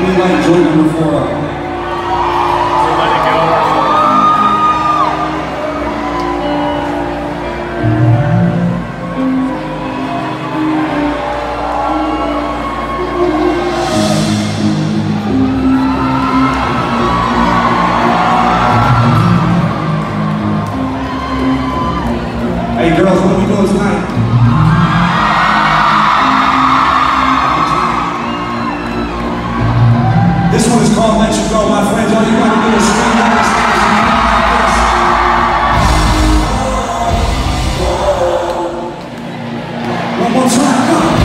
really like joint number 4 up. Let it go. Hey girls, what are we doing tonight? This one is called Let You Go, my friends. All you gotta do is scream out this. One more time, come.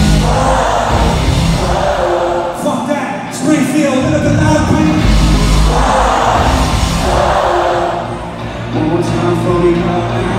Fuck that. Springfield, a little bit louder, please. One more time for me, now.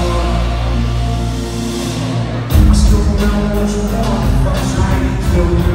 No